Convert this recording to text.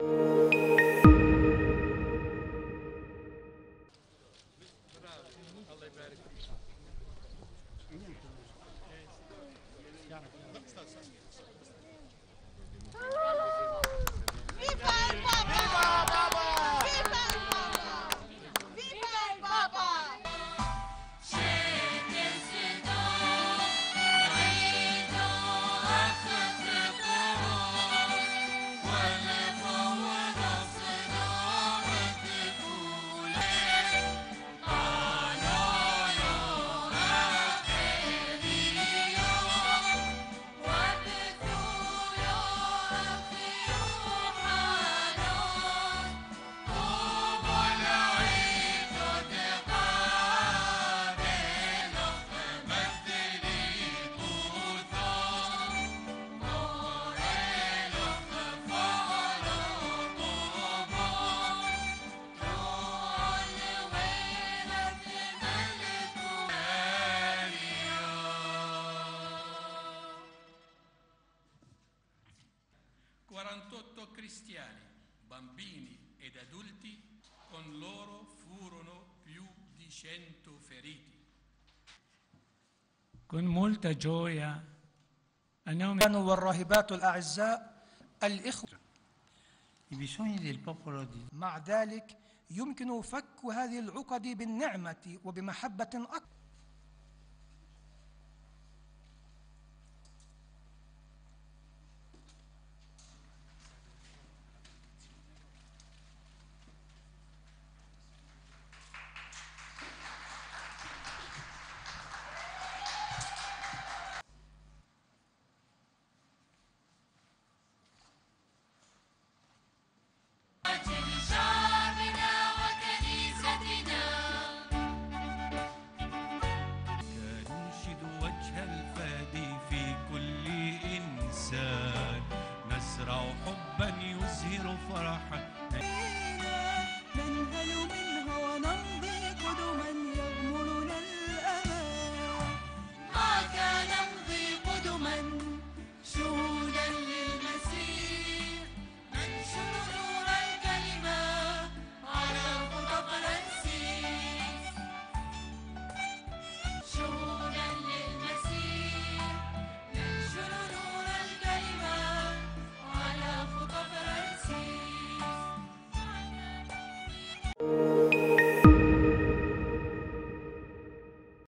48 cristiani, bambini ed adulti, con loro furono più di 100 feriti. Con molta gioia والراهبات الأعزاء الإخوة، I bisogni del popolo di Dio. مع ذلك يمكن فك هذه العقد بالنعمة وبمحبة أكبر. نزرع حبا يزهر فرحا، ننهل من